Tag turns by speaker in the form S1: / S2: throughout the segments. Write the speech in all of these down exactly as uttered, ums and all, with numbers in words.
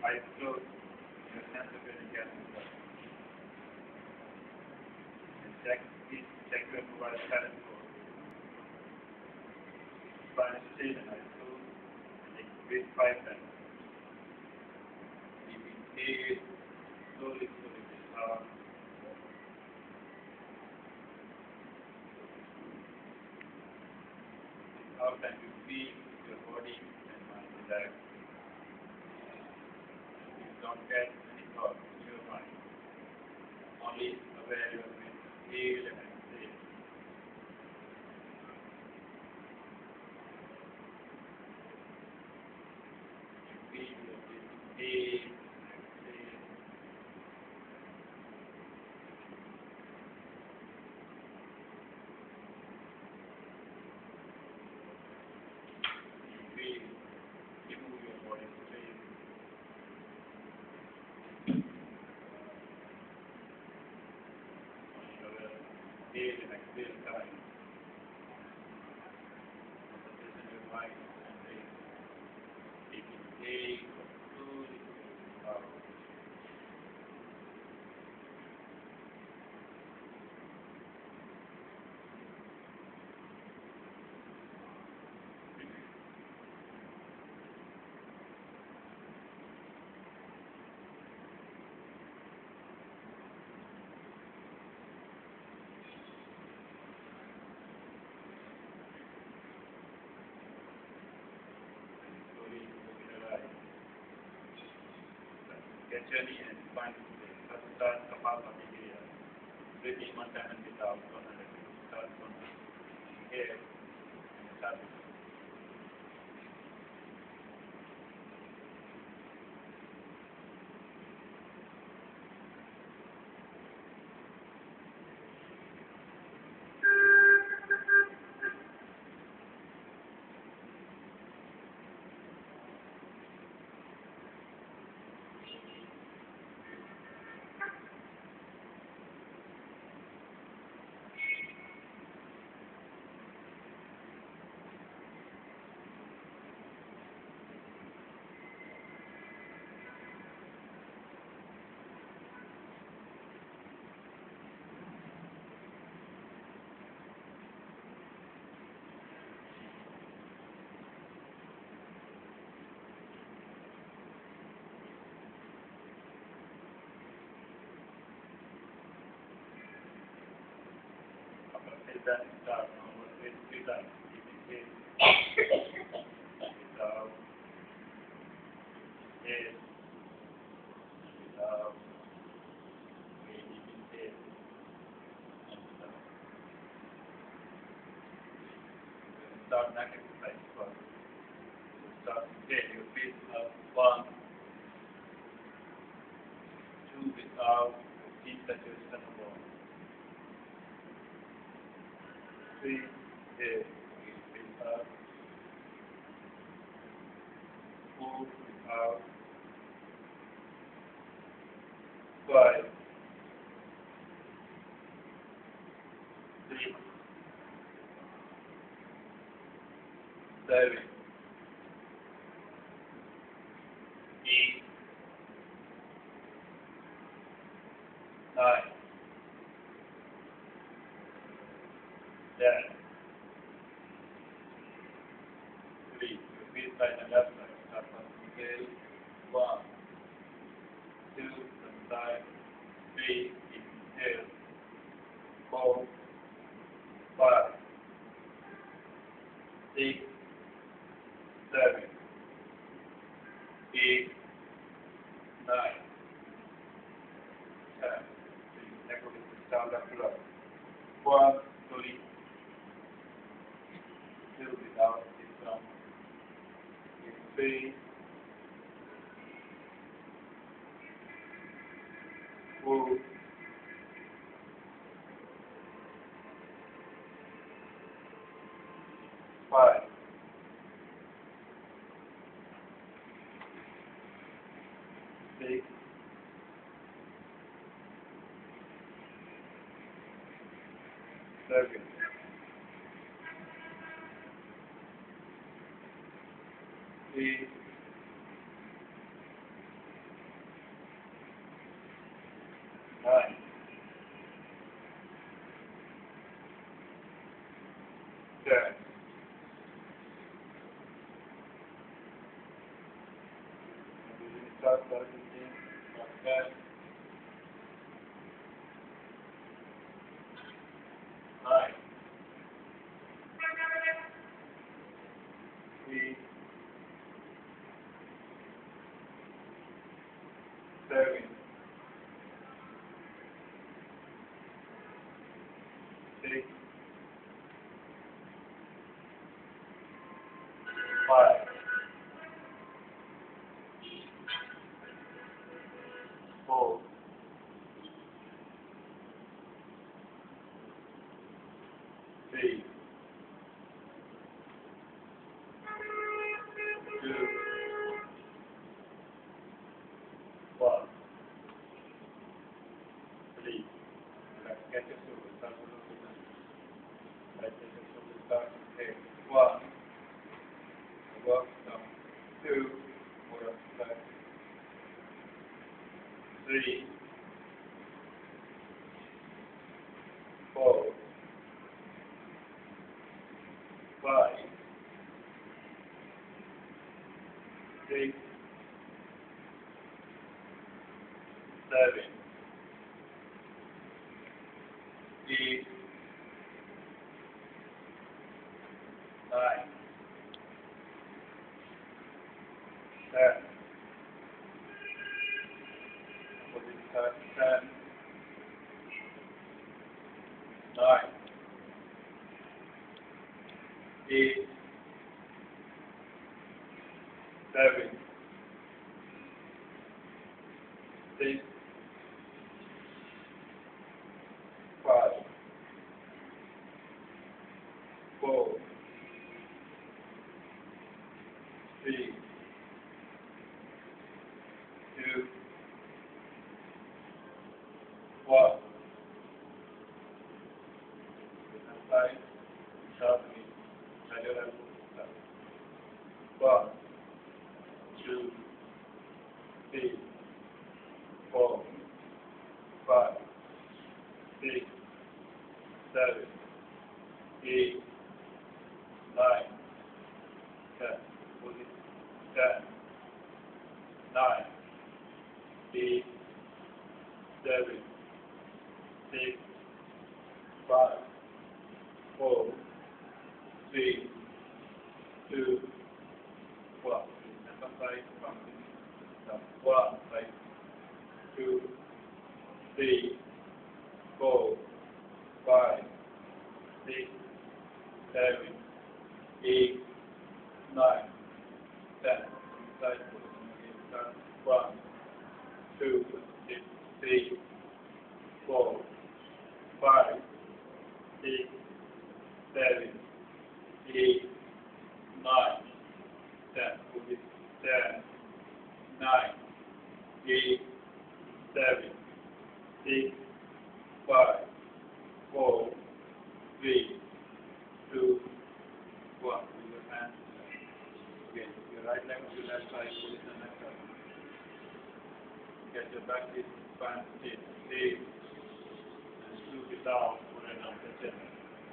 S1: eyes closed, your hands are going to get in touch. And check, please check your mobile silent mode. Spine straight and eyes closed. And take breathe five times. Deep inhale, slowly, slowly breathe out. Breathe out and you feel your body and mind relax. Don't get any thoughts in your mind. Only aware you are going to feel and exhale. You feel your breathing in and exhale. You feel you move your body straight. Inhale and exhale time. Concentration in your mind and breathe. Take inhale, slowly breathe out. Get ready and find the place. Let's start Kapalabhati Kriya. Breathe in one time and breathe out one hundred. Start from here and start with it. That start now, with three times. Deep inhale, breathe out, inhale, breathe out, again deep inhale, and breathe out. We'll start neck exercise first. We'll start inhale, your feet up, one, two, breathe out, your feet touch your stomach bone. Three, inhale, breathe out. Four, breathe out. Five, six, seven, eight, nine, ten. Three, repeat side and left side. Start from inhale. One, two, from side. Three, inhale. Four, five, six, seven, eight, nine, ten. Three, neck will stand up to up. One, slowly. Still without this down. Three, four, five, six, seven, eight, start targeting ten, nine, eight, seven, six, five, four, three, two, one. Please, let's get it to the start. Let's get it to the start. Okay, one, work down, two, work back, three, four, five, six, seven, eight, nine, ten. For this time, ten, nine, eight, seven, six, five, four, three, two, one. Five, sharply, lateral, one, two, three, four, five, six, seven, eight, nine, ten. Put it ten, nine, eight, seven, six, five, four, three, two, one. Emphasize something. One, like two, three, four, five, six, seven, eight, nine, ten. Inside position. One, two, three, four, five, six, seven, eight, nine, ten. Put it ten, nine, eight, seven, six, five, four, three, two, one. With your hands. Again, your right leg to left side, position left side. Get your back hip, span, sit, stay, and scoop it down, put it on the chin.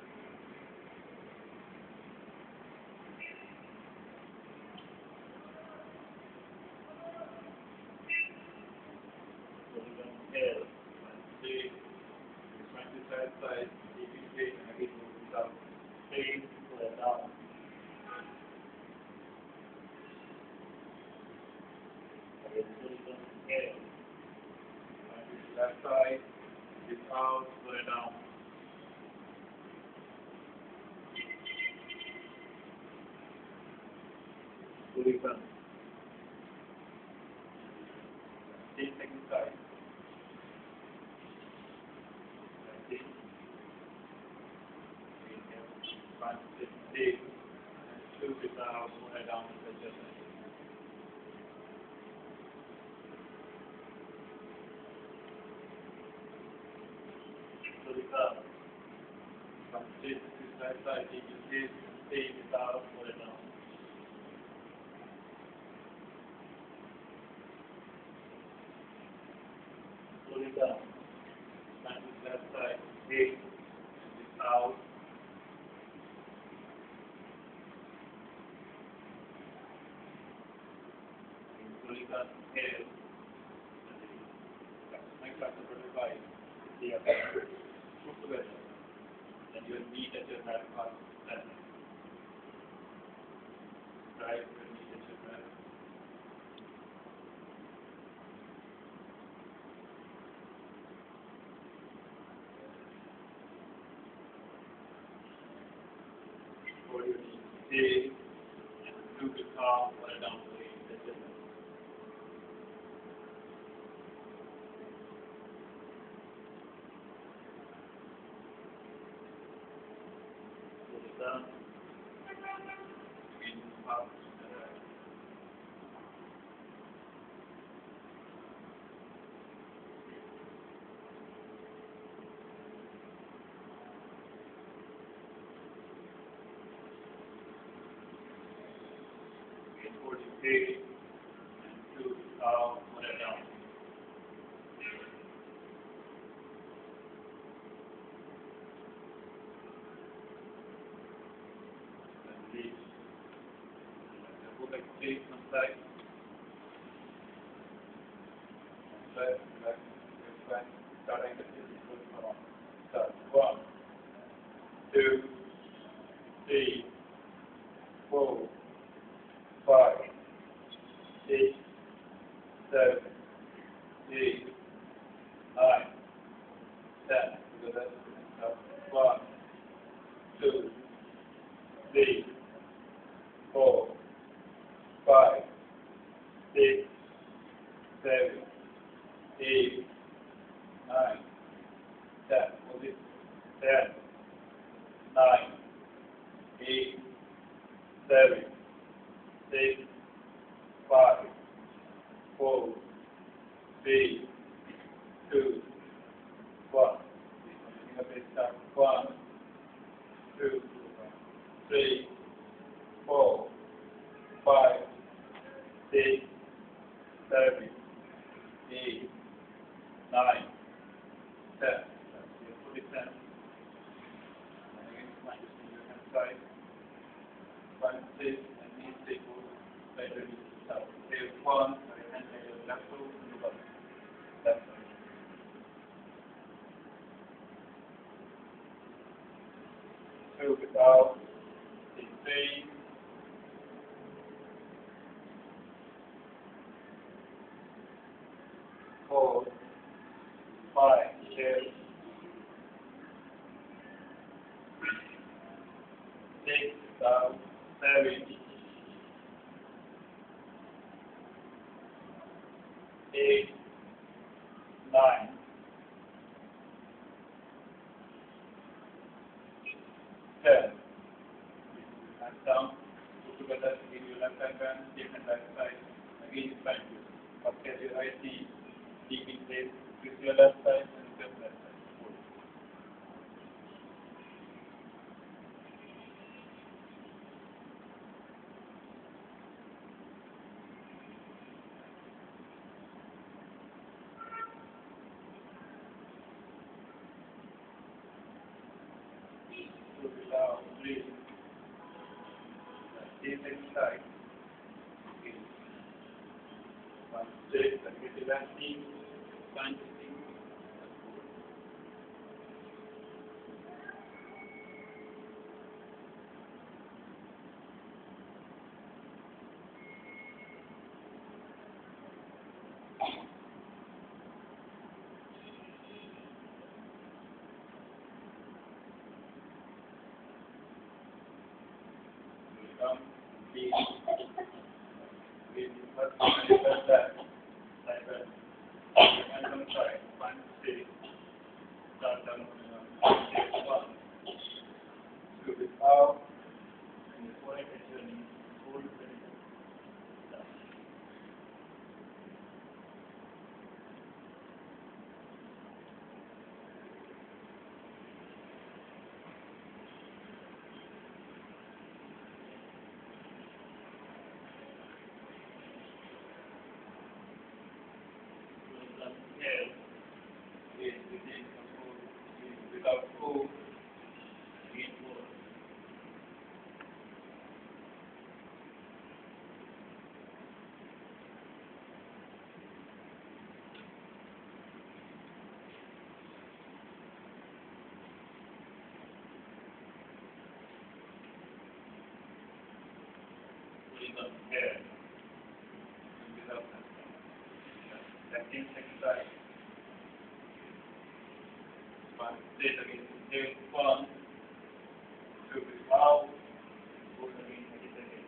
S1: Put it on the head, and stay, front to side side, keep it straight, and again move it down. Stay, put it down. Again, put it on the head. Left side, is out, put it down. Put it down. Take second side. That's it. Front, sit, stay, and scoop it out, put it down to the chest. Put it up. From sit to side side, take your sit, stay it out, put it down. Put it down. Front to left side, stay, and it out. Pull horizon here. Next after twenty-five, the put together. Then you will meet at your back path center. Right, you will meet at your back. Or you need to stay and move the car or down the lane. That's it. Down. Again, up and right. Again, forty-eight and two up and down. Release. Go back to face one side. Left, left, left, right. Starting the physical from start. One, two, three, four, five, six, seven, eight, nine, ten. Together. One, two, three, four, five, six, seven, eight, nine, ten. Hold it. Ten, nine, eight, seven, six, five, four, three, two, one. One, two, three, four, five, six, seven, eight, nine, ten. Put it ten. And again, find this in your hand side. Find this and these people later you start. Here's one, right hand side of left foot and the bottom. Left side. Two without the same. Four, five, six, six, down, seven, eight, nine, ten. And down, put together, give your left hand bend, different right side, again bend you. Up get your right knee, deep in place, twist your left side and step left side. Two without, three. Same exercise. Okay. One straight, and get the left knee, find the thing. Come, please. Please, first, left side, side bend. And come side. without and without. That same exercise. One, say it again. Say one, two, without, hold again, again, again.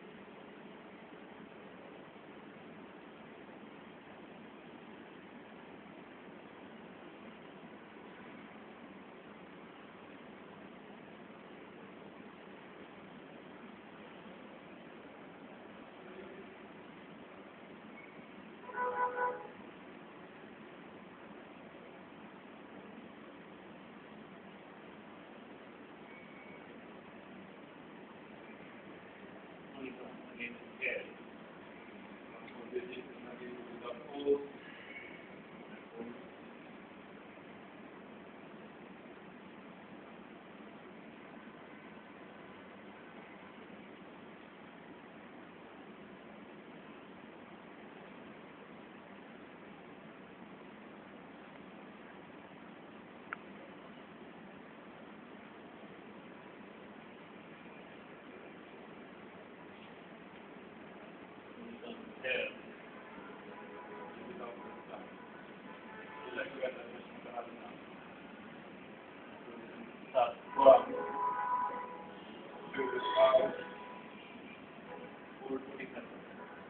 S1: Again, yes. So this is again with the full. Here. Without the start. So let's look at the question to have now. So this is start one, two, out, hold forty seconds.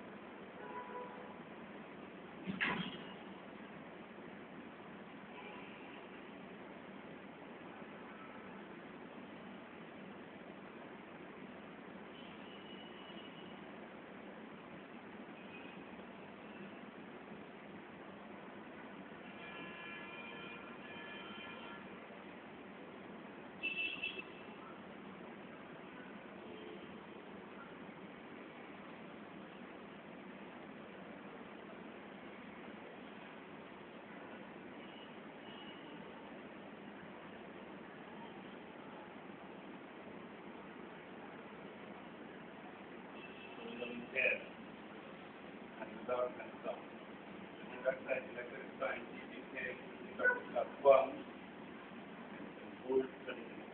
S1: Here and without and without. And that side selected is fine. You can start with class one and hold thirty seconds.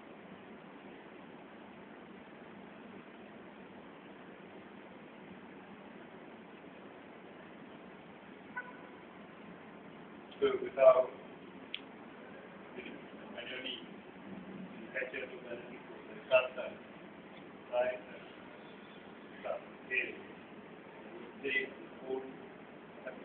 S1: So without manually catch up with the start time. Right and start. Okay. Stay, hold, start.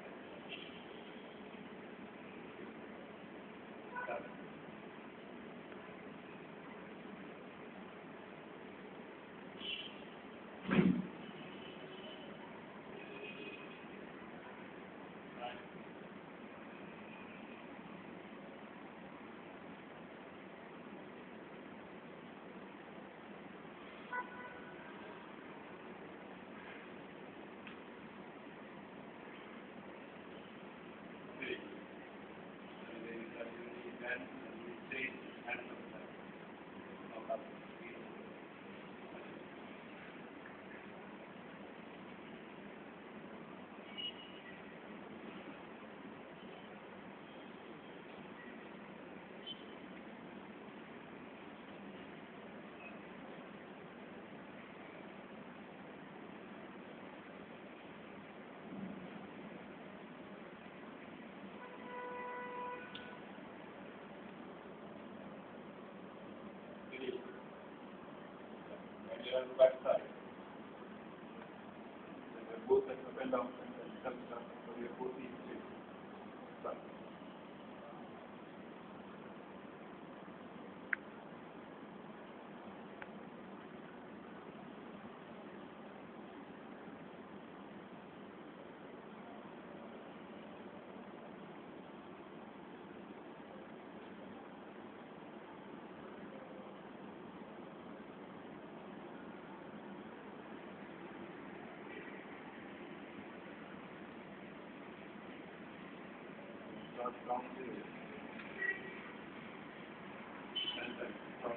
S1: On the back side. And they're both like up and down and comes down. So we are both equal. Start. Start down there. And then start.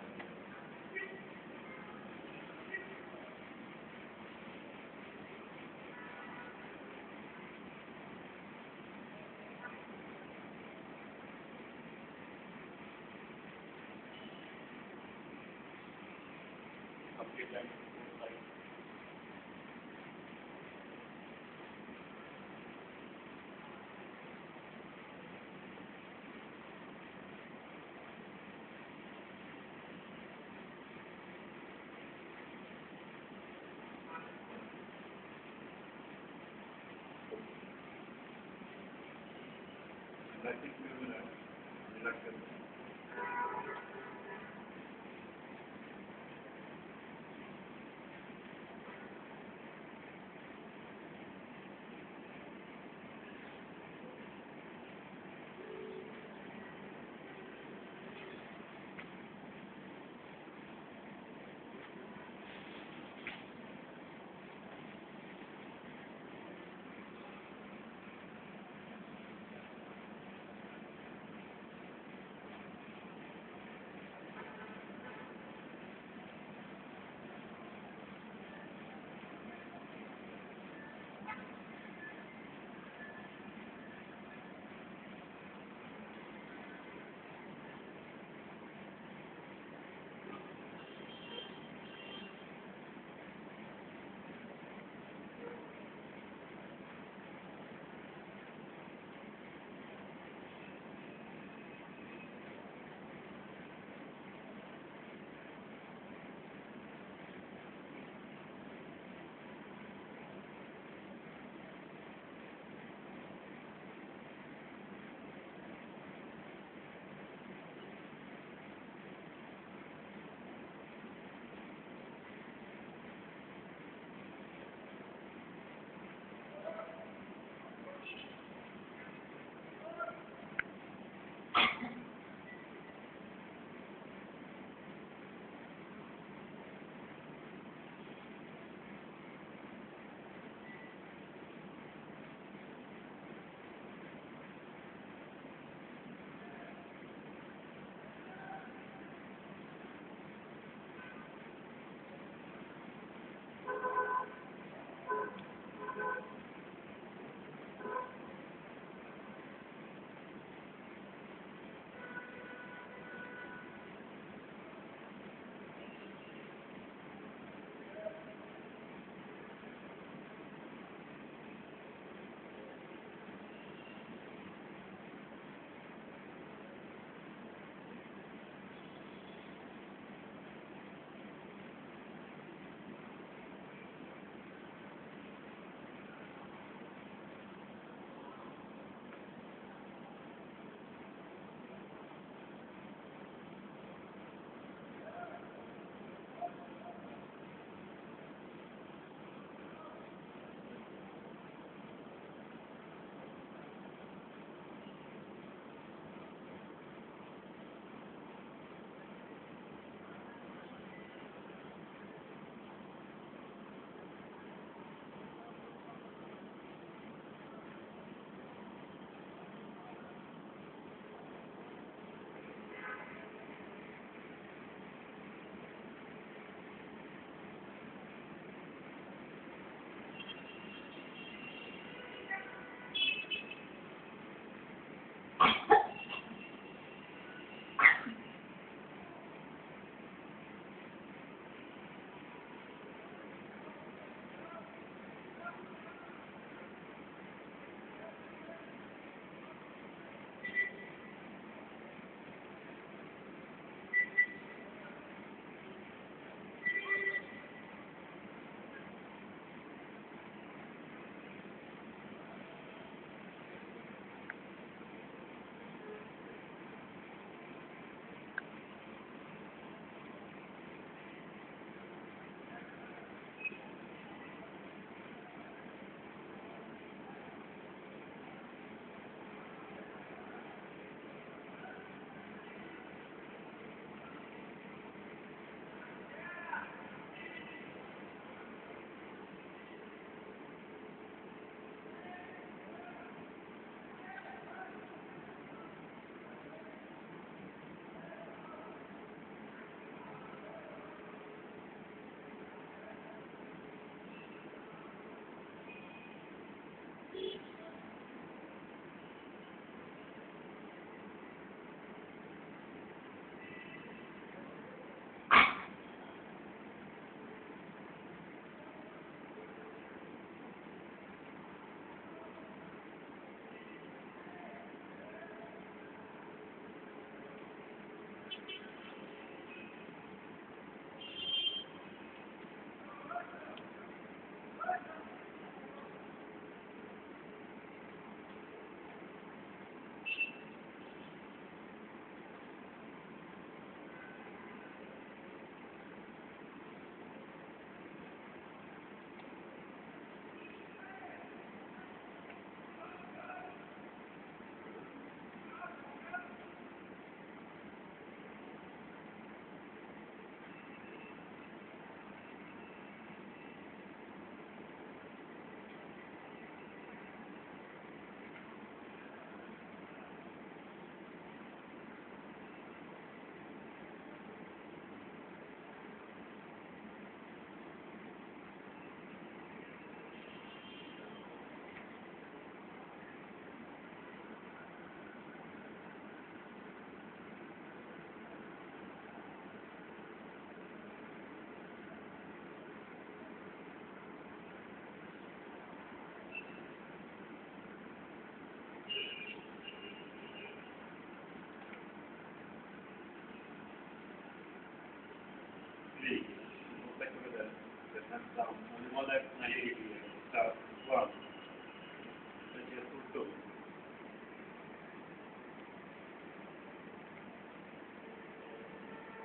S1: Complete time. ninety-two minutes, reluctant.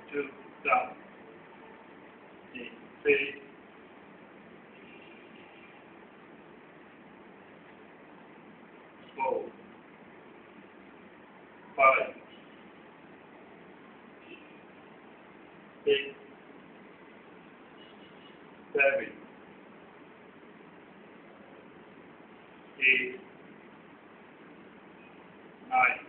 S1: two, down. In three, four, five, six, seven, eight, nine,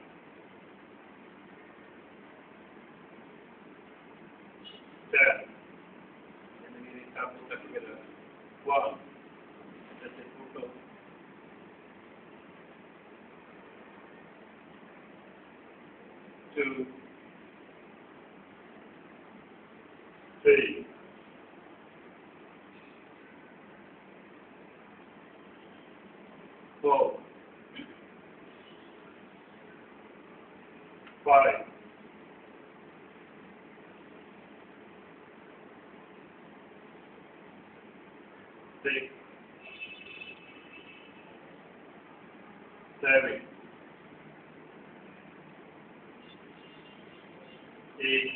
S1: ten. And then you start to put together. One. That's it. Total. Two. Three. Four. Five. Six. Seven. Eight.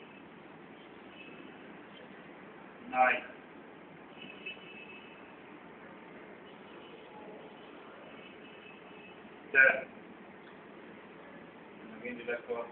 S1: Nine. Ten. And again, the left one.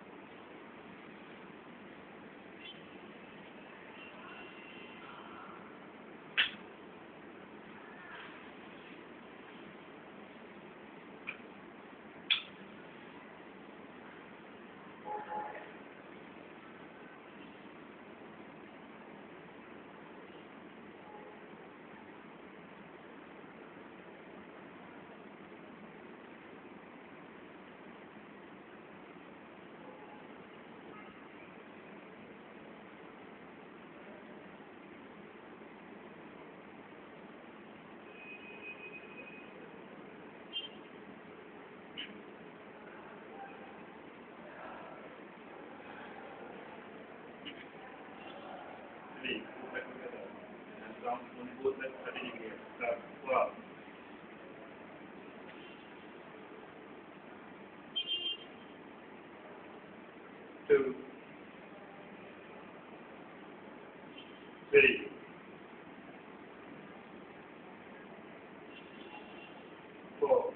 S1: Three. Put back together. And down on both sides, starting here. Start. One. Two. Three. Four.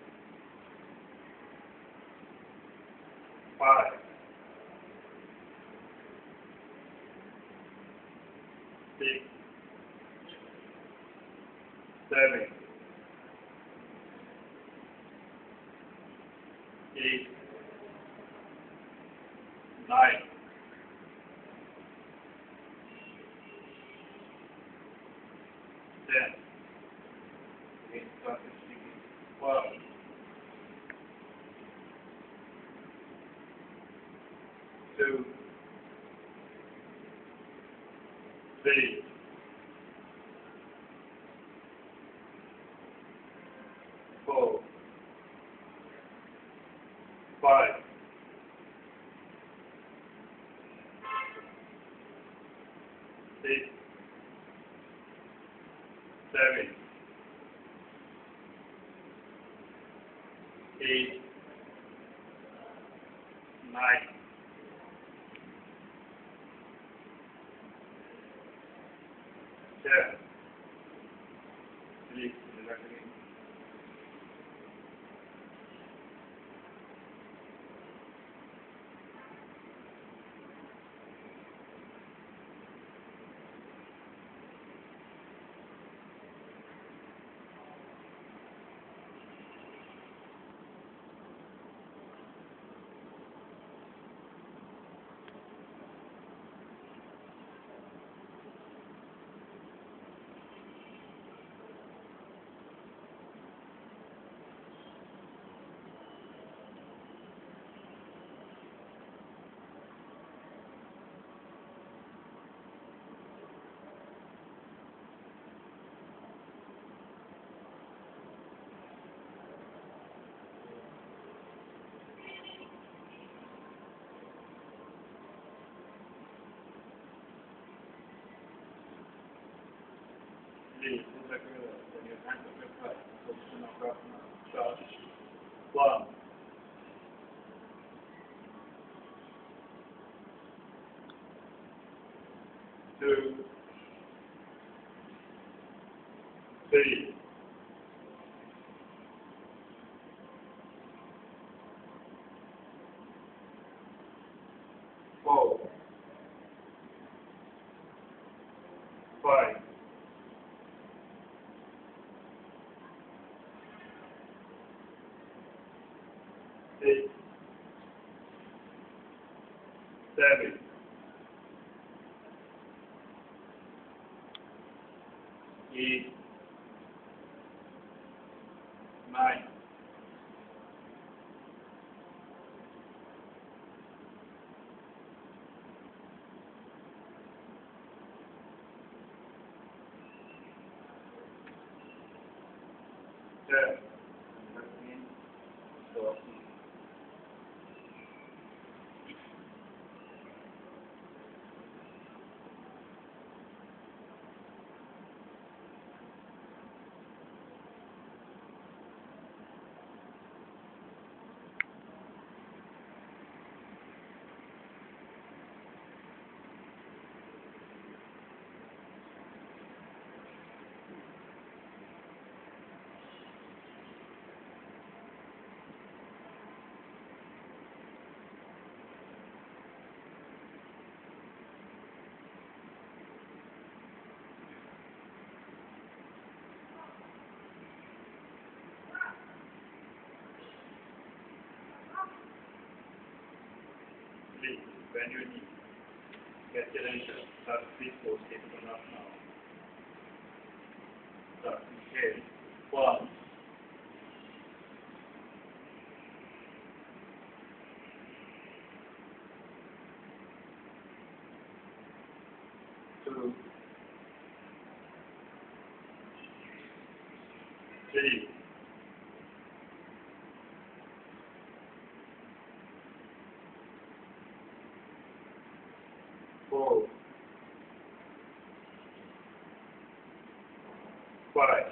S1: Five. Six. Seven. Eight. Nine. Ten. Again, start speaking. Twelve. Two. Three. Four. Five. Six. Seven. Eight. Nine. Ten. Release. Relax again. Release. Put back together. Then your hands up your side. Position of Prasana. Start. One. two, three, four, five, six, seven, eight, nine, ten. So, please, when you need, get your answer. Start please go take it up now. Start. Okay. One. Two. Three. Four. Five.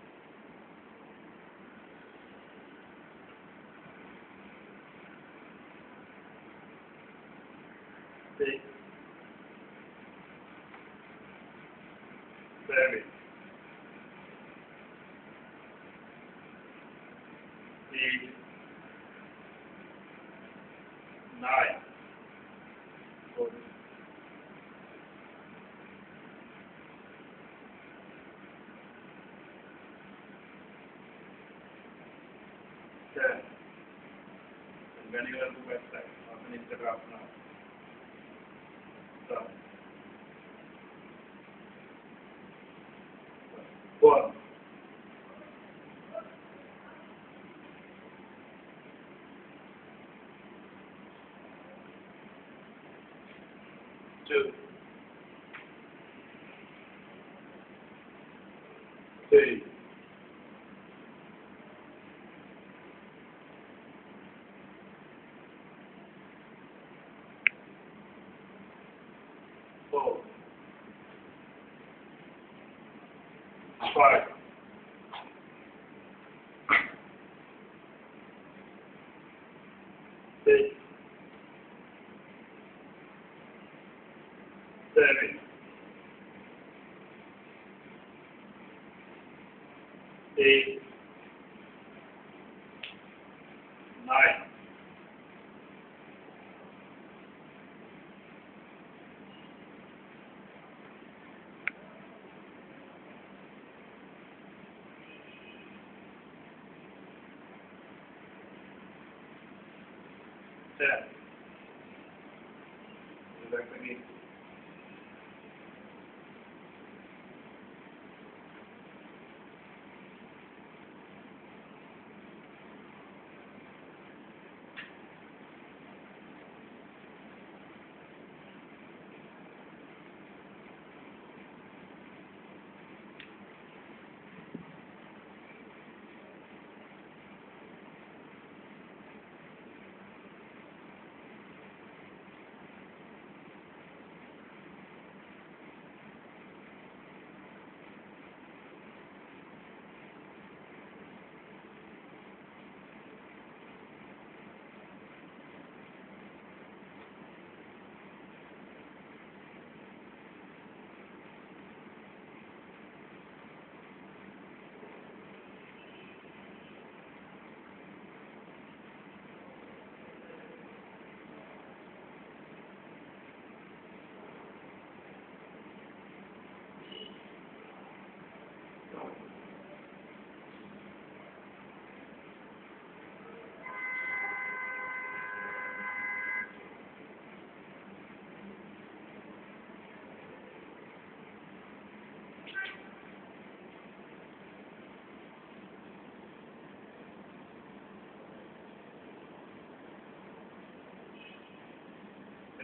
S1: Six. Seven. Eight. Nine. Four. Ten. And when you are on the website, open Instagram now. Start. One. Two. Three. Four. Five. Six. Seven. Eight. Nine. Ten. Go back again.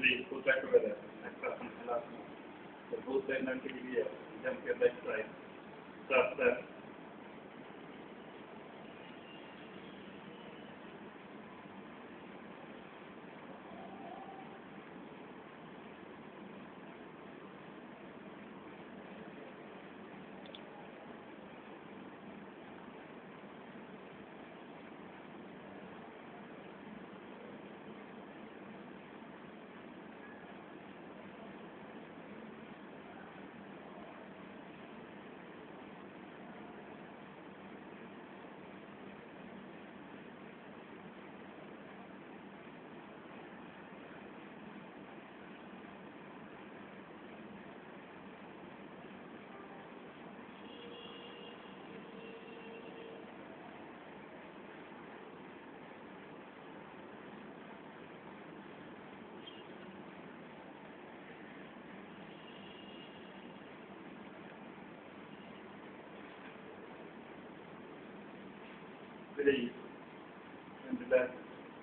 S1: Please put that together. Extraction and last one. So both the ninety degree jump your left side. Start that. Three and left.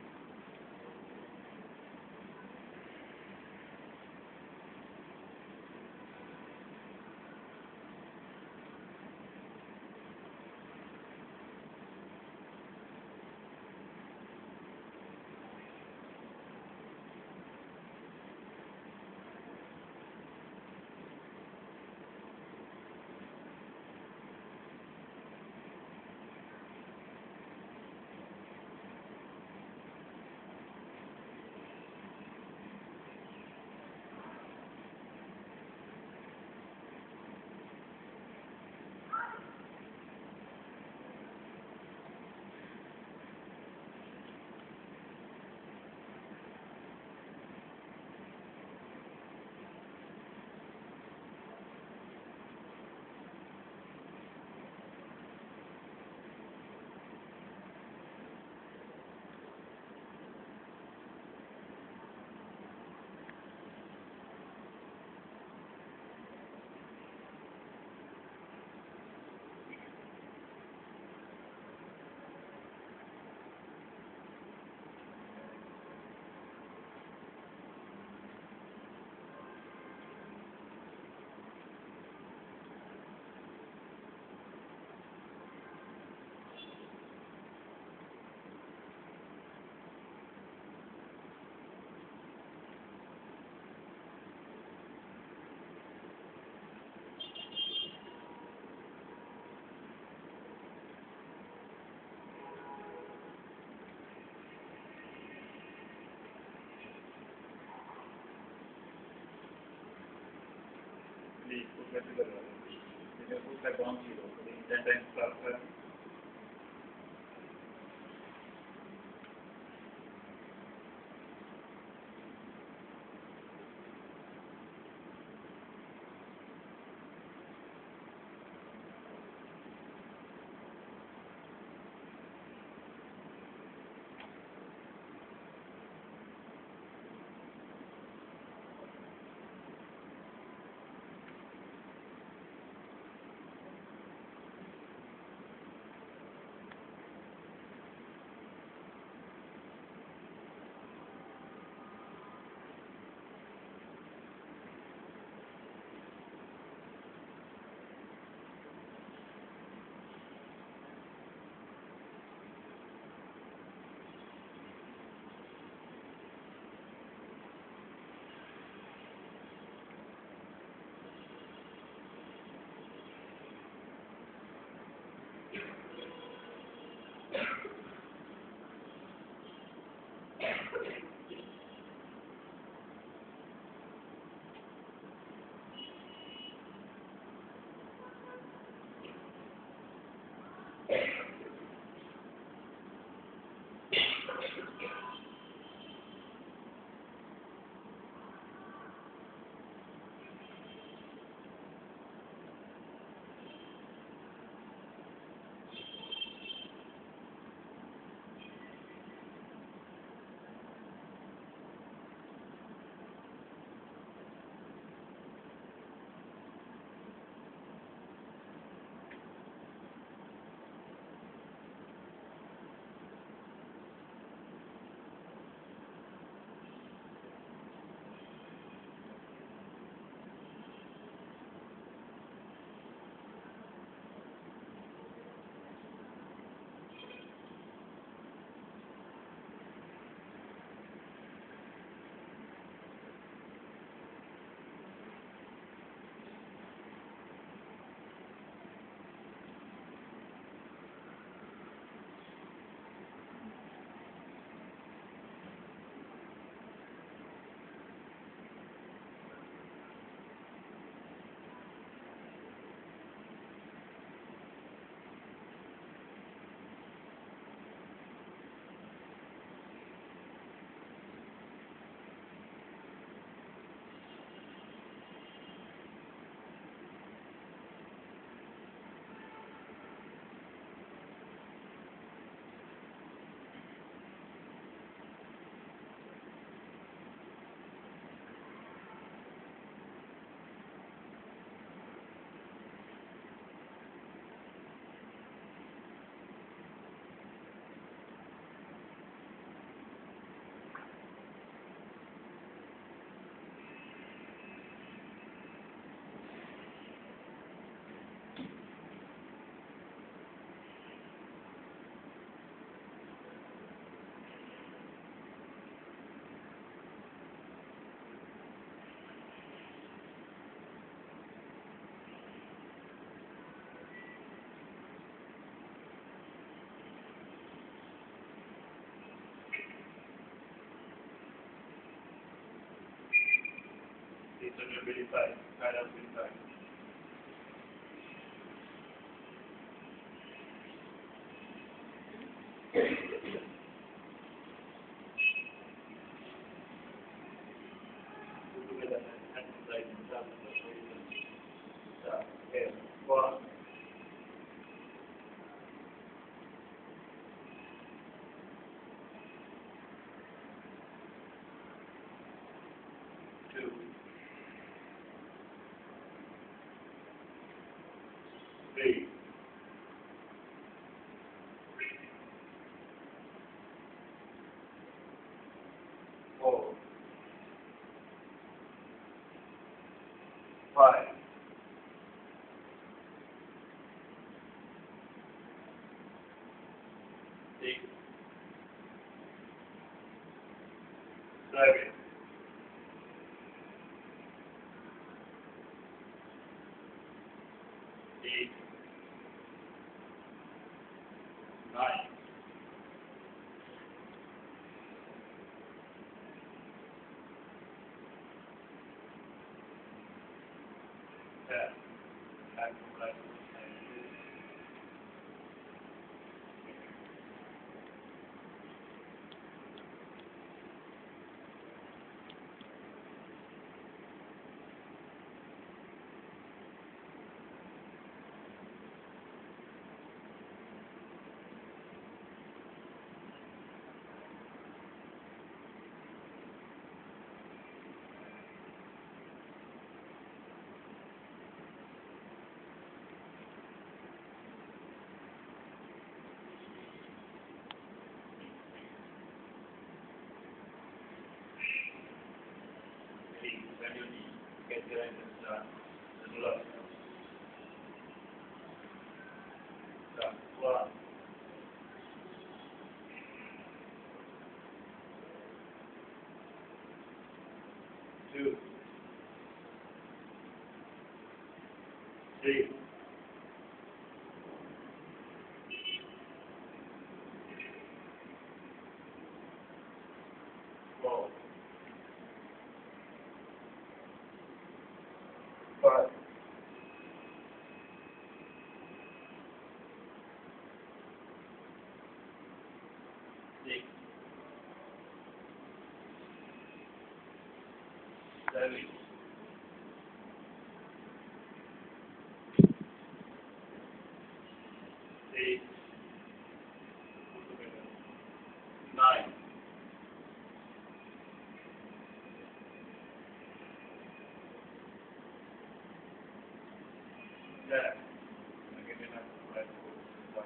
S1: Please put that together. You can put that down zero. So the intent and start that. So you're really tight. Right up really tight. Put together and exercise in terms of the shoulders. So, okay. One. Two. Three. Four. Five. Six. Seven. Eight. Nine. Ten. Back to left. Eight. Bend your knee. Get your engine done. And look. Done. One. Two. Three. Four. Five. Six. Seven. Eight. Nine. Ten. Again, enough to let go.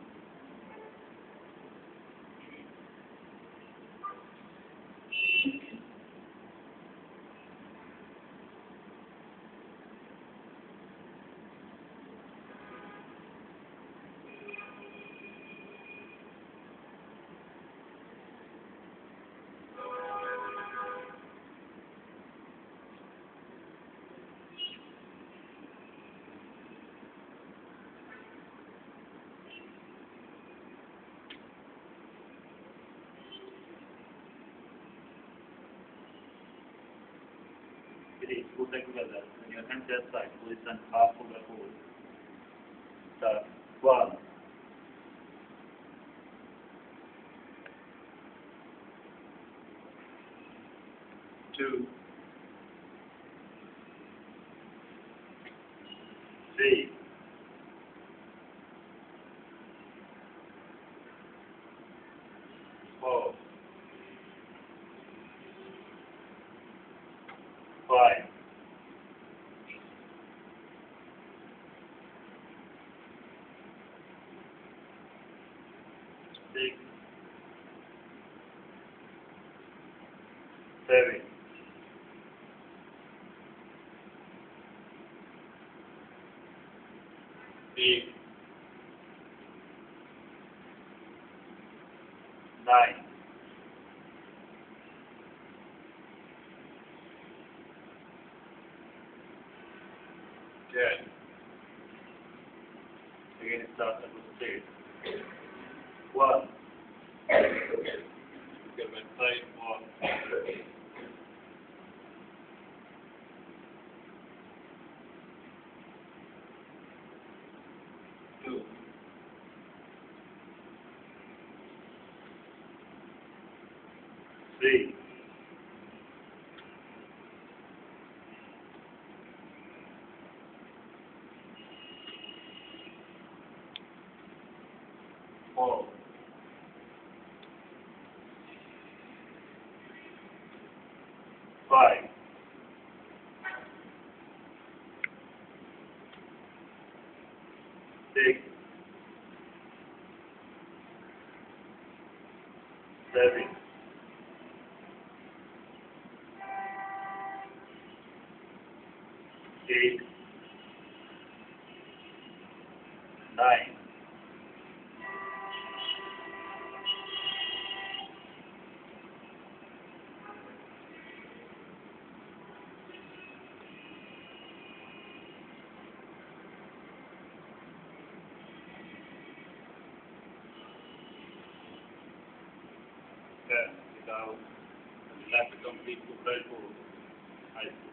S1: Three. Put them together. When your hands are side, position half of the whole. Start. One. Two. Three. Four. Five. Six. Seven. Eight. Nine. Ten. Again, start at the state. One. Get my side. One. three, four, five, six, seven, eight, nine, ten. Now, left complete to play for high school.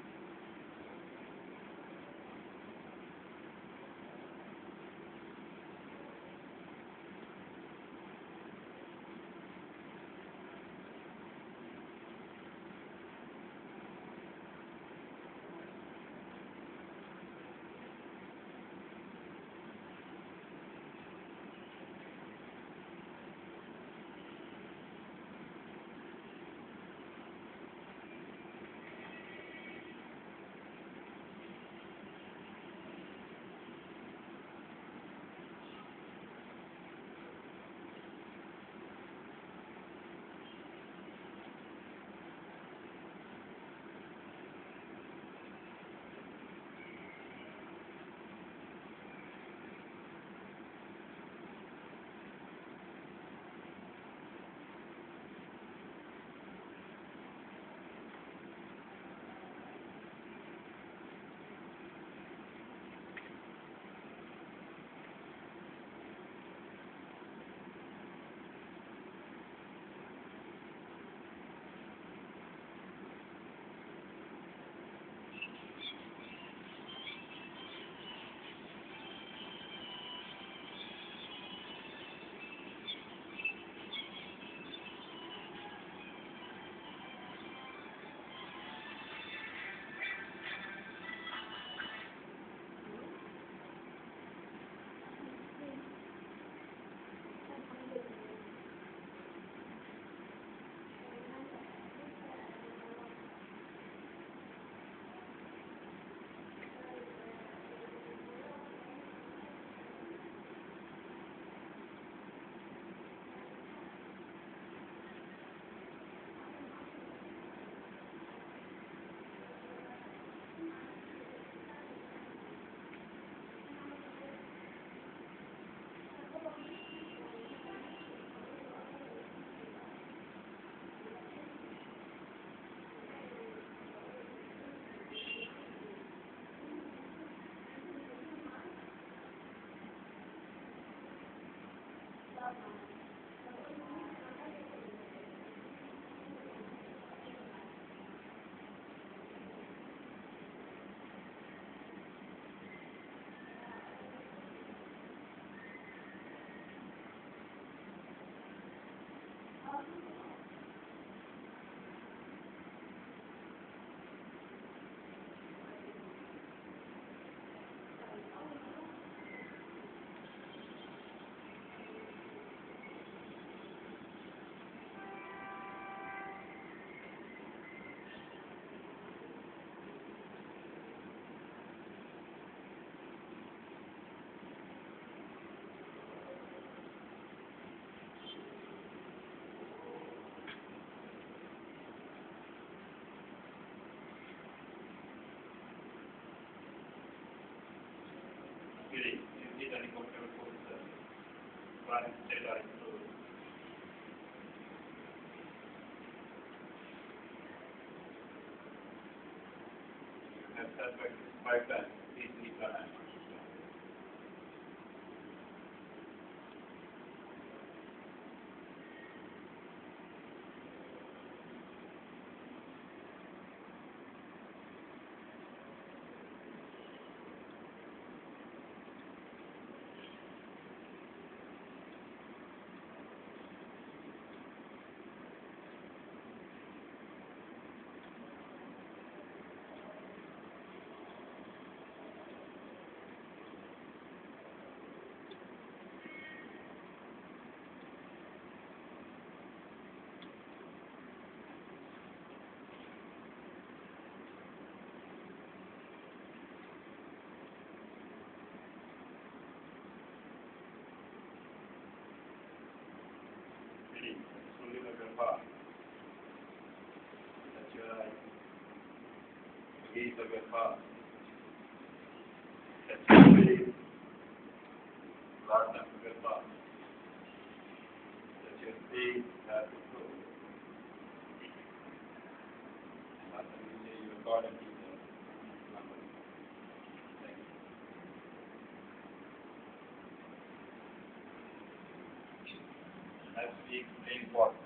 S1: Really, you need any computer for the one data include. That's that's like five times easily done. heart. Touch your eyes. Gaze of your heart. Touch your face. Last time of your heart. Touch your face as you go. Last time you say your God and Jesus. Thank you. As we explain what